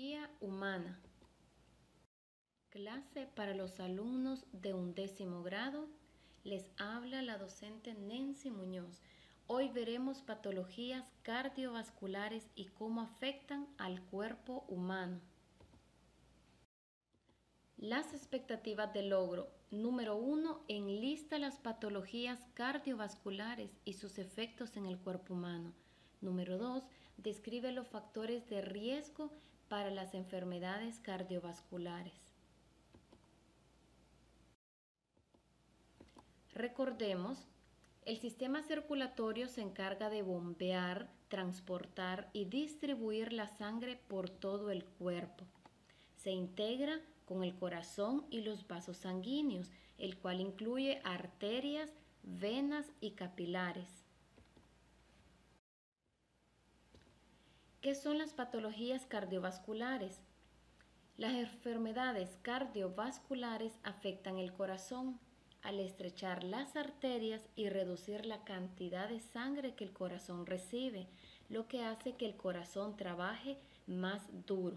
Patología humana. Clase para los alumnos de 11º grado. Les habla la docente Nancy Muñoz. Hoy veremos patologías cardiovasculares y cómo afectan al cuerpo humano. Las expectativas de logro. Número 1. Enlista las patologías cardiovasculares y sus efectos en el cuerpo humano. Número 2. Describe los factores de riesgo para las enfermedades cardiovasculares. Recordemos, el sistema circulatorio se encarga de bombear, transportar y distribuir la sangre por todo el cuerpo. Se integra con el corazón y los vasos sanguíneos, el cual incluye arterias, venas y capilares. ¿Qué son las patologías cardiovasculares? Las enfermedades cardiovasculares afectan el corazón al estrechar las arterias y reducir la cantidad de sangre que el corazón recibe, lo que hace que el corazón trabaje más duro.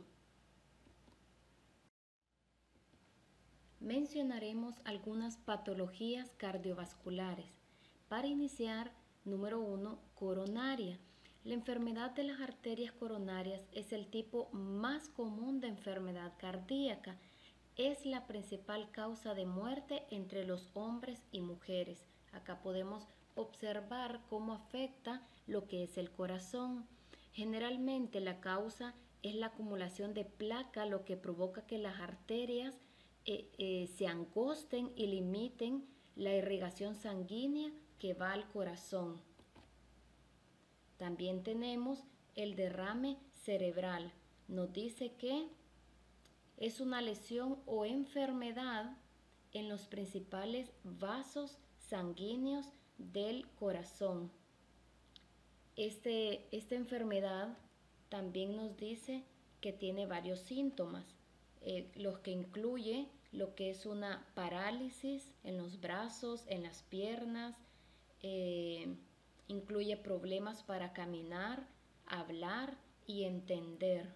Mencionaremos algunas patologías cardiovasculares. Para iniciar, número 1, coronaria. La enfermedad de las arterias coronarias es el tipo más común de enfermedad cardíaca. Es la principal causa de muerte entre los hombres y mujeres. Acá podemos observar cómo afecta lo que es el corazón. Generalmente la causa es la acumulación de placa, lo que provoca que las arterias se angosten y limiten la irrigación sanguínea que va al corazón. También tenemos el derrame cerebral. Nos dice que es una lesión o enfermedad en los principales vasos sanguíneos del corazón. Esta enfermedad también nos dice que tiene varios síntomas, los que incluye lo que es una parálisis en los brazos, en las piernas, incluye problemas para caminar, hablar y entender.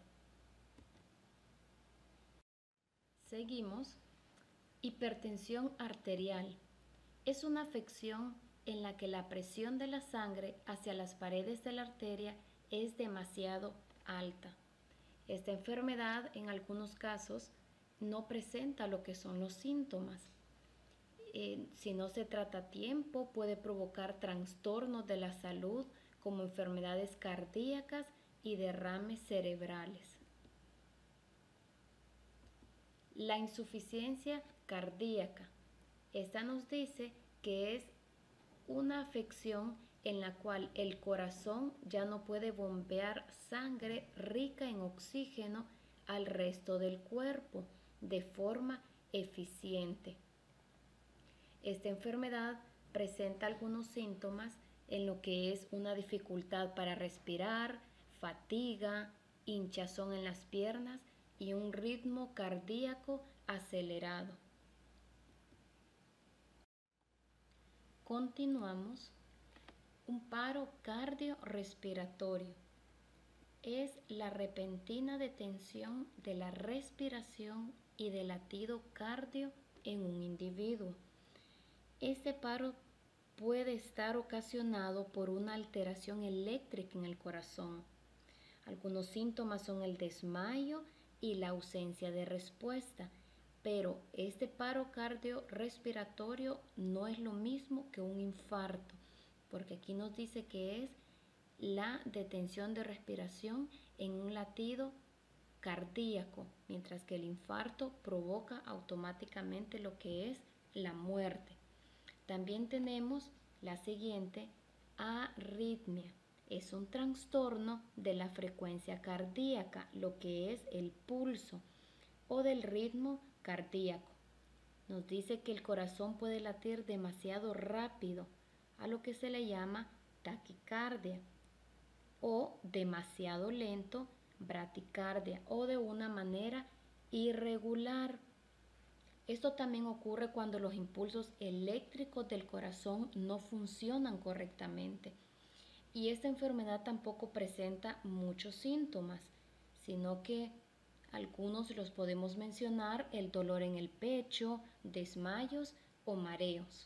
Seguimos. Hipertensión arterial. Es una afección en la que la presión de la sangre hacia las paredes de la arteria es demasiado alta. Esta enfermedad en algunos casos no presenta lo que son los síntomas. Si no se trata a tiempo, puede provocar trastornos de la salud como enfermedades cardíacas y derrames cerebrales. La insuficiencia cardíaca. Esta nos dice que es una afección en la cual el corazón ya no puede bombear sangre rica en oxígeno al resto del cuerpo de forma eficiente. Esta enfermedad presenta algunos síntomas en lo que es una dificultad para respirar, fatiga, hinchazón en las piernas y un ritmo cardíaco acelerado. Continuamos. Un paro cardiorrespiratorio es la repentina detención de la respiración y del latido cardio en un individuo. Este paro puede estar ocasionado por una alteración eléctrica en el corazón. Algunos síntomas son el desmayo y la ausencia de respuesta, pero este paro cardiorrespiratorio no es lo mismo que un infarto, porque aquí nos dice que es la detención de respiración en un latido cardíaco, mientras que el infarto provoca automáticamente lo que es la muerte. También tenemos la siguiente, arritmia. Es un trastorno de la frecuencia cardíaca, lo que es el pulso o del ritmo cardíaco. Nos dice que el corazón puede latir demasiado rápido, a lo que se le llama taquicardia, o demasiado lento, bradicardia, o de una manera irregular. Esto también ocurre cuando los impulsos eléctricos del corazón no funcionan correctamente. Y esta enfermedad tampoco presenta muchos síntomas, sino que Algunos los podemos mencionar: el dolor en el pecho, desmayos o mareos.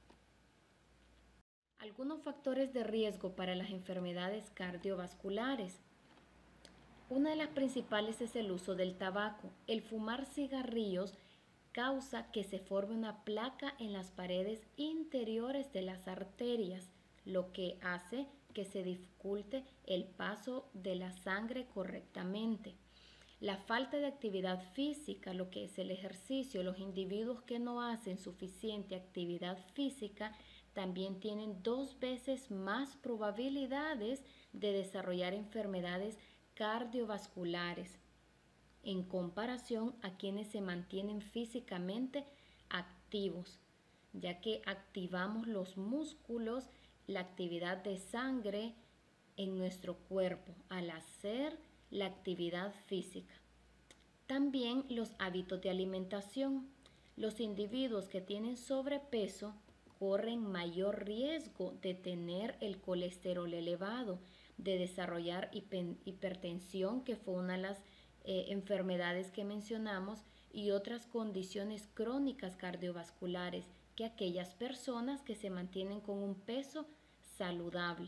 Algunos factores de riesgo para las enfermedades cardiovasculares. Una de las principales es el uso del tabaco. El fumar cigarrillos causa que se forme una placa en las paredes interiores de las arterias, lo que hace que se dificulte el paso de la sangre correctamente. La falta de actividad física, lo que es el ejercicio, los individuos que no hacen suficiente actividad física también tienen 2 veces más probabilidades de desarrollar enfermedades cardiovasculares en comparación a quienes se mantienen físicamente activos, ya que activamos los músculos, la actividad de sangre en nuestro cuerpo al hacer la actividad física. También los hábitos de alimentación. Los individuos que tienen sobrepeso corren mayor riesgo de tener el colesterol elevado, de desarrollar hipertensión, que fue una de las enfermedades que mencionamos, y otras condiciones crónicas cardiovasculares, que aquellas personas que se mantienen con un peso saludable.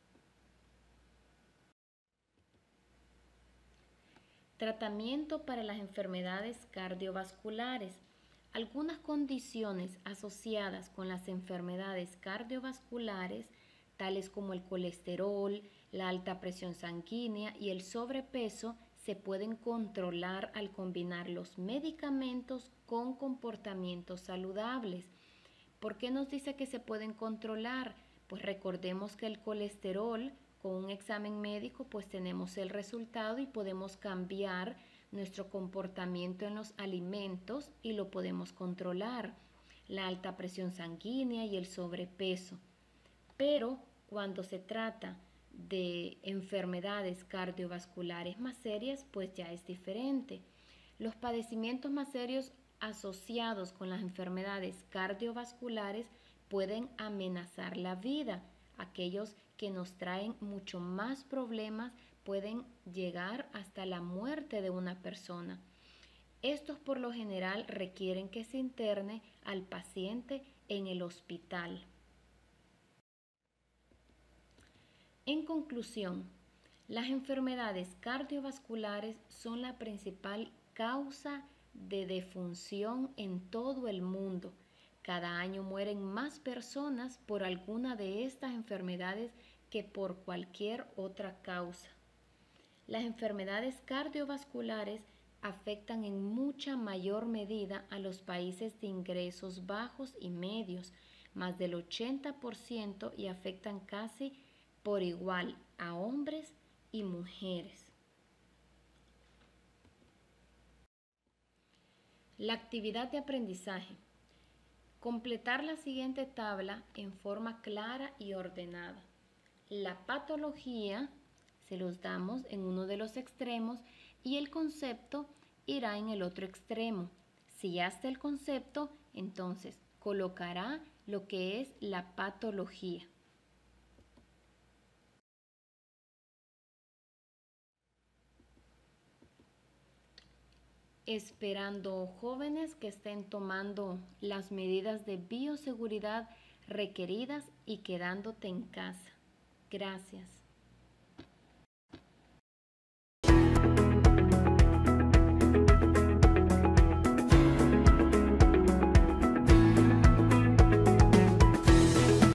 Tratamiento para las enfermedades cardiovasculares. Algunas condiciones asociadas con las enfermedades cardiovasculares, tales como el colesterol, la alta presión sanguínea y el sobrepeso, se pueden controlar al combinar los medicamentos con comportamientos saludables. ¿Por qué nos dice que se pueden controlar? Pues recordemos que el colesterol, con un examen médico, pues tenemos el resultado y podemos cambiar nuestro comportamiento en los alimentos y lo podemos controlar. La alta presión sanguínea y el sobrepeso. Pero cuando se trata de enfermedades cardiovasculares más serias, pues ya es diferente. Los padecimientos más serios asociados con las enfermedades cardiovasculares pueden amenazar la vida. Aquellos que nos traen mucho más problemas pueden llegar hasta la muerte de una persona. Estos por lo general requieren que se interne al paciente en el hospital. En conclusión, las enfermedades cardiovasculares son la principal causa de defunción en todo el mundo. Cada año mueren más personas por alguna de estas enfermedades que por cualquier otra causa. Las enfermedades cardiovasculares afectan en mucha mayor medida a los países de ingresos bajos y medios, más del 80%, y afectan casi por igual a hombres y mujeres. La actividad de aprendizaje. Completar la siguiente tabla en forma clara y ordenada. La patología se los damos en uno de los extremos y el concepto irá en el otro extremo. Si ya está el concepto, entonces colocará lo que es la patología. Esperando jóvenes que estén tomando las medidas de bioseguridad requeridas y quedándote en casa. Gracias.